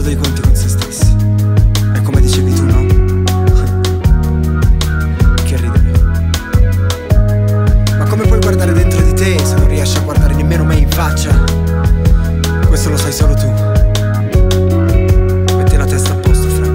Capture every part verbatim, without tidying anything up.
dei conti con se stessi. È come dicevi tu, no? Che ridere. Ma come puoi guardare dentro di te se non riesci a guardare nemmeno me in faccia? Questo lo sai solo tu. Metti la testa a posto, fra.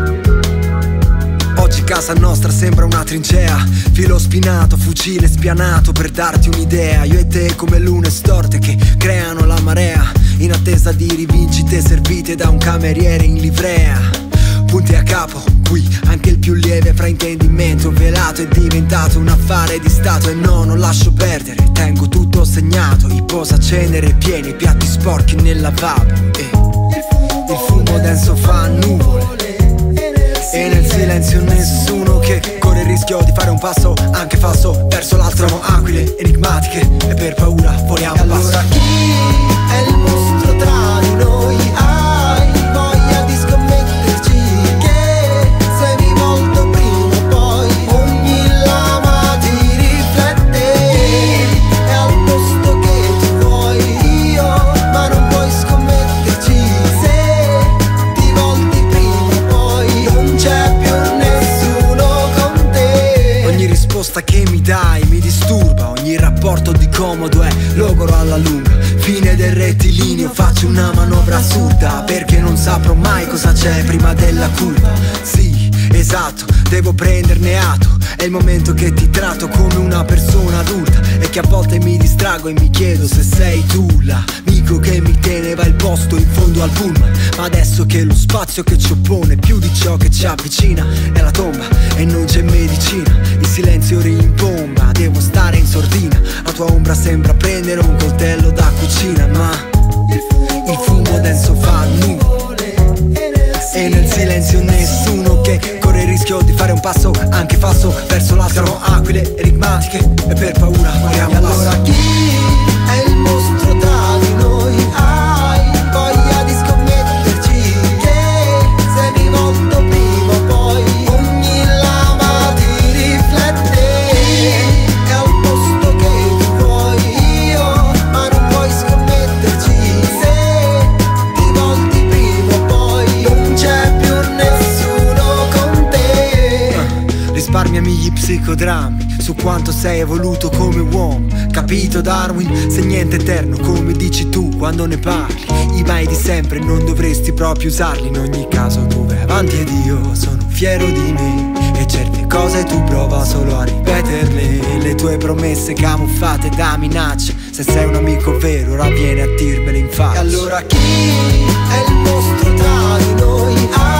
Oggi casa nostra sembra una trincea, filo spinato, fucile spianato per darti un'idea. Io e te come lune storte che creano la marea, in attesa di rivincite servite da un cameriere in livrea. Punti a capo, qui anche il più lieve fraintendimento velato è diventato un affare di stato. E no, non lascio perdere, tengo tutto segnato, i posacenere pieni, piatti sporchi nel lavabo. E il fumo denso fa nuvole, e nel silenzio nessuno che corre il rischio di fare un passo anche falso verso l'altro. Aquile enigmatiche e per paura voliamo a passo. Allora chi è il mostro tra di noi? Hai voglia di scommetterci che sei rivolto prima o poi ogni lama ti riflette. È al posto che tu vuoi io, ma non puoi scommetterci. Se ti volti prima o poi non c'è più nessuno con te. Ogni risposta che mi dai mi disturba, ogni rapporto di comodo è logoro alla lunga. Fine del rettilineo, faccio una manovra assurda, perché non saprò mai cosa c'è prima della curva. Sì, esatto, devo prenderne atto, è il momento che ti tratto come una persona adulta, e che a volte mi distrago e mi chiedo se sei tu l'amico che mi teneva il posto in fondo al pullman. Ma adesso che lo spazio che ci oppone più di ciò che ci avvicina è la tomba e non c'è medicina, il silenzio rimbomba, devo stare in sordina. La tua ombra sembra prendere un coltello da cucina, ma il fumo denso fa nuvole, e nel silenzio nessuno che corre il rischio di fare un passo anche falso verso l'altro. Aquile enigmatiche e per paura moriamo a passo. Allora chi è il mostro tra di noi? Hai voglia di scommetterci che sei rivolto prima o poi ogni lama ti riflette. È al posto che tu vuoi io, ma non puoi scommetterci. Se ti volti prima o poi non c'è più nessuno con te. Risparmiami gli psicodrammi su quanto sei evoluto come uomo. Capito Darwin? Se niente è eterno come dici tu quando ne parli, i mai di sempre non dovresti proprio usarli. In ogni caso tu vai avanti ed io sono fiero di me, e certe cose tu prova solo a ripeterle. Le tue promesse camuffate da minacce, se sei un amico vero ora vieni a dirmele in faccia. E allora chi è il mostro tra di noi?